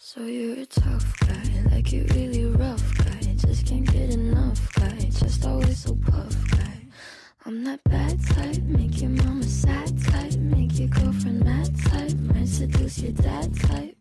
So you're a tough guy, like you really rough guy. Just can't get enough guy, just always so puff guy. I'm that bad type, make your mama sad type, make your girlfriend mad type, might seduce your dad type.